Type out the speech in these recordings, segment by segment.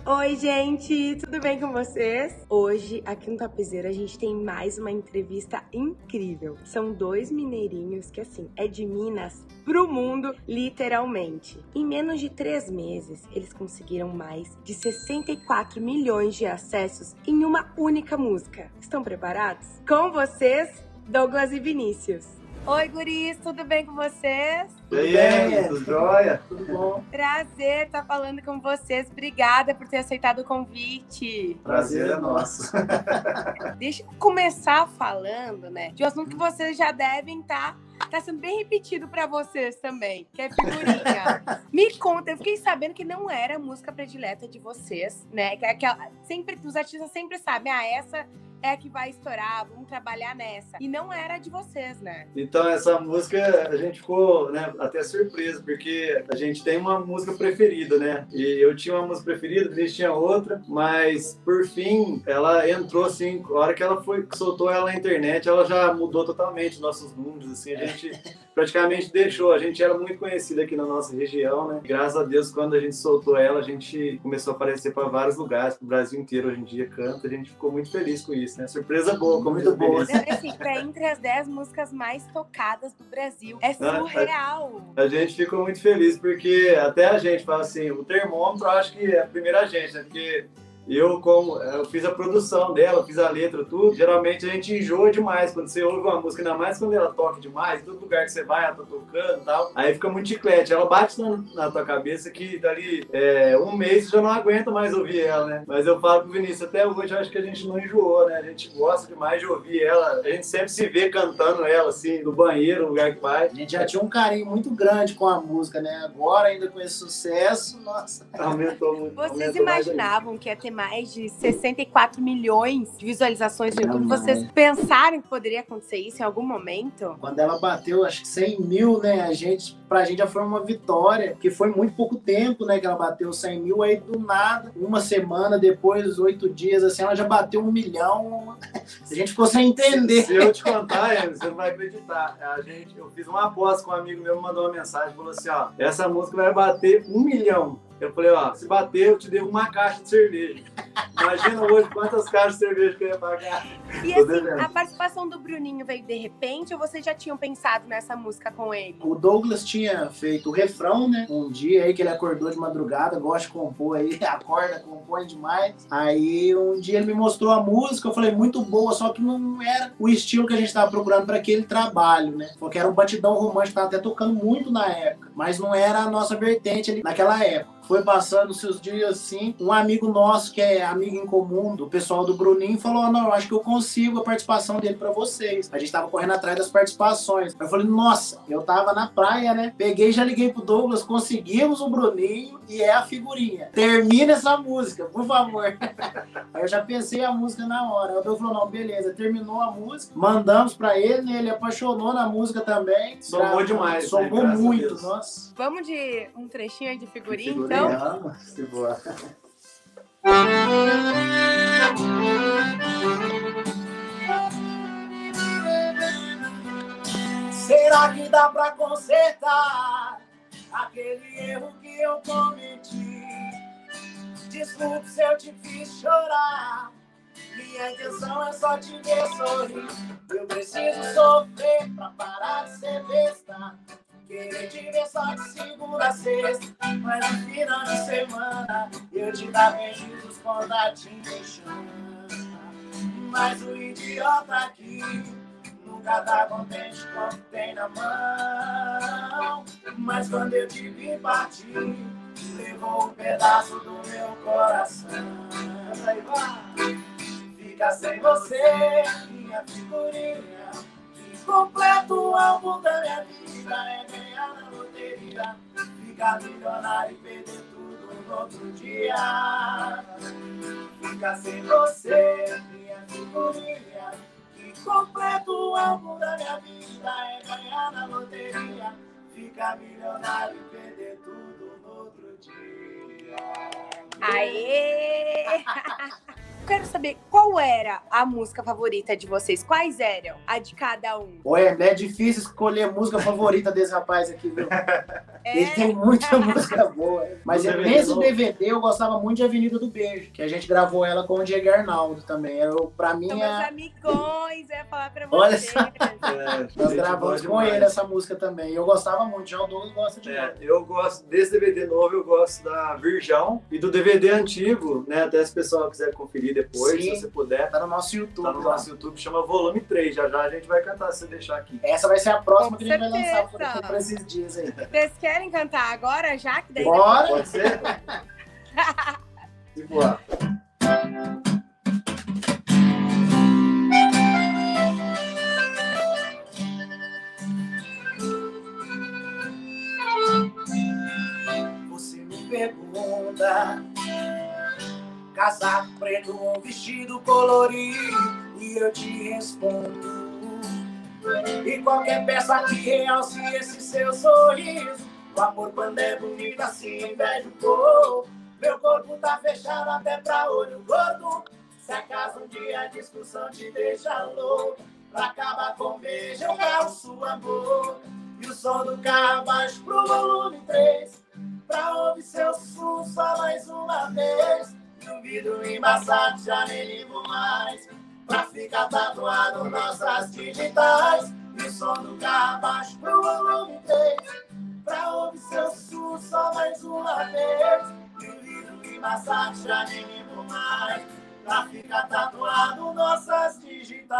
Oi, gente, tudo bem com vocês? Hoje, aqui no Topzera, a gente tem mais uma entrevista incrível. São dois mineirinhos que, assim, é de Minas pro mundo, literalmente. Em menos de 3 meses, eles conseguiram mais de 64 milhões de acessos em uma única música. Estão preparados? Com vocês, Douglas e Vinícius. Oi, guris, tudo bem com vocês? Tudo bem, tudo jóia? Tudo bom? Prazer estar falando com vocês. Obrigada por ter aceitado o convite. Prazer é nosso. Deixa eu começar falando, né, de um assunto que vocês já devem estar sendo bem repetido para vocês também, que é figurinha. Me conta, eu fiquei sabendo que não era a música predileta de vocês, né? Que é aquela, sempre, os artistas sempre sabem, essa é a que vai estourar, vamos trabalhar nessa. E não era de vocês, né? Então, essa música, a gente ficou, né, até surpreso, porque a gente tem uma música preferida, né? E eu tinha uma música preferida, o Vinícius tinha outra, mas, por fim, ela entrou, assim, a hora que ela soltou ela na internet, ela já mudou totalmente nossos números, assim, a gente praticamente deixou, a gente era muito conhecido aqui na nossa região, né? Graças a Deus, quando a gente soltou ela, a gente começou a aparecer para vários lugares, o Brasil inteiro hoje em dia canta, a gente ficou muito feliz com isso, né? Surpresa boa, como muito boa. Assim, tá entre as 10 músicas mais tocadas do Brasil. É surreal. A gente ficou muito feliz, porque até a gente fala assim, o termômetro acho que é a primeira gente, né? Porque eu fiz a produção dela, fiz a letra, tudo. Geralmente a gente enjoa demais quando você ouve uma música, ainda mais quando ela toca demais, todo lugar que você vai, ela tá tocando e tal. Aí fica muito chiclete. Ela bate na tua cabeça que dali um mês você já não aguenta mais ouvir ela, né? Mas eu falo pro Vinícius, até hoje eu acho que a gente não enjoou, né? A gente gosta demais de ouvir ela. A gente sempre se vê cantando ela, assim, no banheiro, no lugar que vai. A gente já tinha um carinho muito grande com a música, né? Agora, ainda com esse sucesso, nossa. Aumentou muito. Vocês imaginavam que ia ter mais de 64 milhões de visualizações no YouTube? Vocês pensaram que poderia acontecer isso em algum momento? Quando ela bateu, acho que 100 mil, né? Pra gente já foi uma vitória, porque foi muito pouco tempo, né? Que ela bateu 100 mil, aí do nada, uma semana depois, 8 dias, assim, ela já bateu 1 milhão. A gente ficou sem entender. Se eu te contar, Emerson, você não vai acreditar. Eu fiz uma aposta com um amigo meu, mandou uma mensagem, falou assim, ó, essa música vai bater 1 milhão. Eu falei, ó, se bater, eu te devo uma caixa de cerveja. Imagina hoje quantas caixas de cerveja que eu ia pagar. E assim, a participação do Bruninho veio de repente ou vocês já tinham pensado nessa música com ele? O Douglas tinha feito o refrão, né? Um dia aí que ele acordou de madrugada, gosta de compor aí, acorda, compõe demais. Aí um dia ele me mostrou a música, eu falei, muito boa, só que não era o estilo que a gente tava procurando para aquele trabalho, né? Porque era um batidão romântico, tava até tocando muito na época, mas não era a nossa vertente ali naquela época. Foi passando seus dias assim, um amigo nosso, que é amigo em comum do pessoal do Bruninho, falou, não, acho que eu consigo a participação dele pra vocês. A gente tava correndo atrás das participações. Eu falei, nossa, eu tava na praia, né? Peguei, já liguei pro Douglas, conseguimos o Bruninho e é a figurinha. Termina essa música, por favor. Aí eu já pensei a música na hora. O Douglas falou, não, beleza, terminou a música, mandamos pra ele, né? Ele apaixonou na música também. Somou demais. Somou, né? Muito, nossa. Vamos de um trechinho aí de figurinha, então? Se boa. Será que dá pra consertar aquele erro que eu cometi? Desculpe se eu te fiz chorar. Minha intenção é só te ver sorrir. Eu preciso sofrer pra parar de ser besta. Querer te ver só de segunda a sexta, mas no final de semana eu te dar beijos contatinhos em chama. Mas o idiota aqui nunca tá contente com o que tem na mão. Mas quando eu te vi partir, levou um pedaço do meu coração. Aí vai. Fica sem você, minha figurinha. Completo o álbum da minha vida é ganhar na loteria, ficar milionário e perder tudo no outro dia. Ficar sem você, minha figurinha. E completo o álbum da minha vida é ganhar na loteria, ficar milionário e perder tudo no outro dia. Aê! quero saber qual era a música favorita de vocês. Quais eram? A de cada um. Ué, é difícil escolher a música favorita desse rapaz aqui, viu? É? Ele tem muita música boa. Mas nesse DVD eu gostava muito de Avenida do Beijo, que a gente gravou ela com o Diego Arnaldo também. Pra mim São é... meus amigões, eu ia falar pra Olha vocês. só. Nós gravamos com ele essa música também. Eu gostava muito, João Douglas gosta de mim. Eu gosto desse DVD novo, eu gosto da Virgão e do DVD antigo, né? Até se o pessoal quiser conferir depois, Sim. se você puder. Tá no nosso YouTube. Tá no nosso YouTube, chama Volume 3. Já a gente vai cantar se você deixar aqui. Essa vai ser a próxima Com que a gente vai lançar certeza. por esses dias aí. Vocês querem cantar agora já? Que daí Bora! Pode ser? Se voar. Você me pergunta, casaco preto ou vestido colorido, e eu te respondo, e qualquer peça que realce esse seu sorriso. O amor quando é bonito assim inveja o povo. Meu corpo tá fechado até pra olho gordo. Se acaso um dia a discussão te deixa louco, pra acabar com beijo eu calo sua boca. E o som do carro abaixo pro volume 3, pra ouvir seu sussurro só mais uma vez. E o vidro embaçado já nem ligo mais, pra ficar tatuado nossas digitais. E o som do carro abaixo pro volume 3, pra ouvir seu sussurro só mais uma vez. E o vidro embaçado já nem ligo mais, pra ficar tatuado nossas digitais.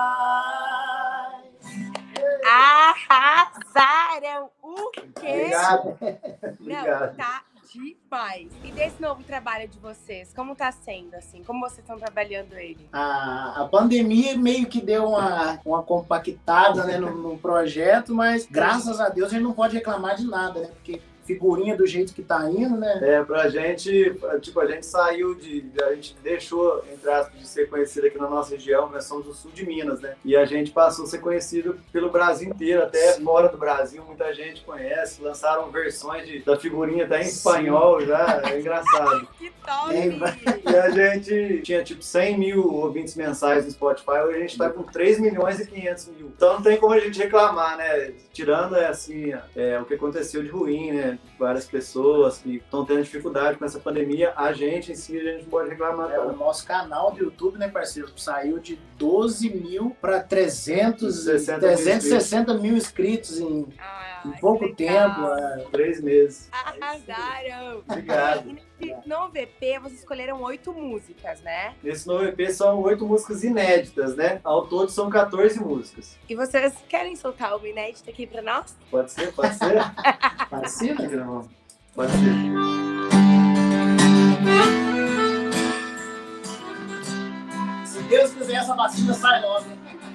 arrasaram. O quê? Obrigado. Não, Obrigado. tá demais. E desse novo trabalho de vocês, como tá sendo, assim? Como vocês estão trabalhando ele? A pandemia meio que deu uma compactada, né, no projeto, mas graças a Deus a gente não pode reclamar de nada, né? Porque figurinha do jeito que tá indo, né? Pra gente, tipo, a gente saiu a gente deixou, entre aspas, de ser conhecido aqui na nossa região, nós somos do sul de Minas, né? E a gente passou a ser conhecido pelo Brasil inteiro, até Sim. fora do Brasil, muita gente conhece, lançaram versões da figurinha até em Sim. espanhol já, é engraçado. Que top! E a gente tinha, tipo, 100 mil ouvintes mensais no Spotify, hoje a gente tá com 3 milhões e 500 mil. Então não tem como a gente reclamar, né? Tirando, assim, o que aconteceu de ruim, né? Várias pessoas que estão tendo dificuldade com essa pandemia, a gente em si, a gente não pode reclamar. O nosso canal do YouTube, né, parceiro, saiu de 12 mil para 360 mil inscritos em pouco tempo. 3 meses. Arrasaram! Obrigado. E nesse novo EP, vocês escolheram 8 músicas, né? Nesse novo EP são 8 músicas inéditas, né? Ao todo são 14 músicas. E vocês querem soltar uma inédita aqui pra nós? Pode ser? Pode ser? Parecido? Pode ser. Se Deus quiser, essa vacina sai logo.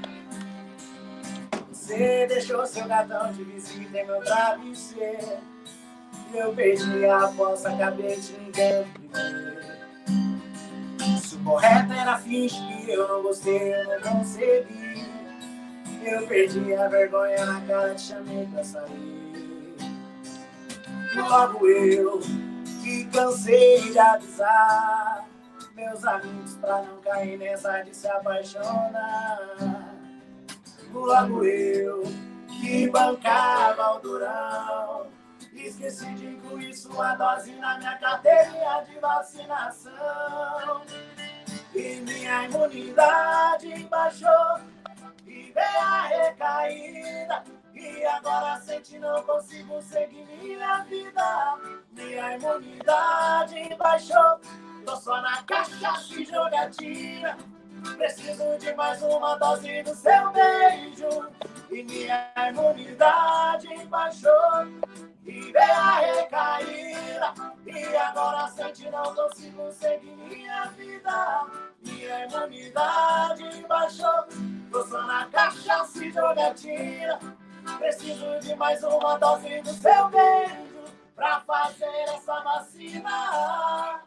Você deixou seu gatão de visita em meu travesseiro, e eu perdi a aposta, acabei te ligando primeiro. Se o correto era fingir que eu não gostei, eu não consegui. Eu perdi a vergonha na cara, te chamei pra sair. Logo eu, que cansei de avisar meus amigos pra não cair nessa de se apaixonar. Logo eu, que bancava o durão, esqueci de incluir sua dose na minha carteirinha de vacinação. E minha imunidade baixou, e veio a recaída, e agora sente não consigo seguir minha vida. Minha imunidade baixou, tô só na cachaça e jogatina. Preciso de mais uma dose do seu beijo. E minha imunidade baixou, e veio a recaída, e agora sente não consigo seguir minha vida. Minha imunidade baixou, tô só na cachaça e jogatina. Preciso de mais uma dose do seu beijo pra fazer essa vacina.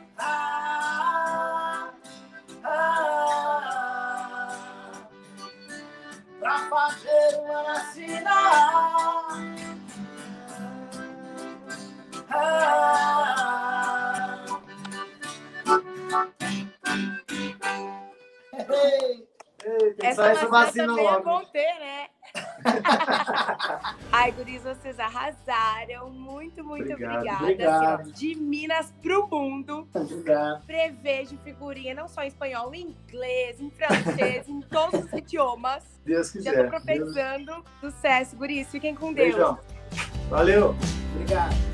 Pra fazer uma vacina. passar essa vacina também é logo. bom ter, né? Ai, guris, vocês arrasaram. Muito obrigada. Obrigado. Assim, ó, de Minas pro mundo. Obrigado. Prevejo figurinha não só em espanhol, em inglês, em francês, em todos os idiomas. Deus Já quiser. tô profetizando sucesso, guris. Fiquem com Deus. Beijão. Valeu. Obrigado.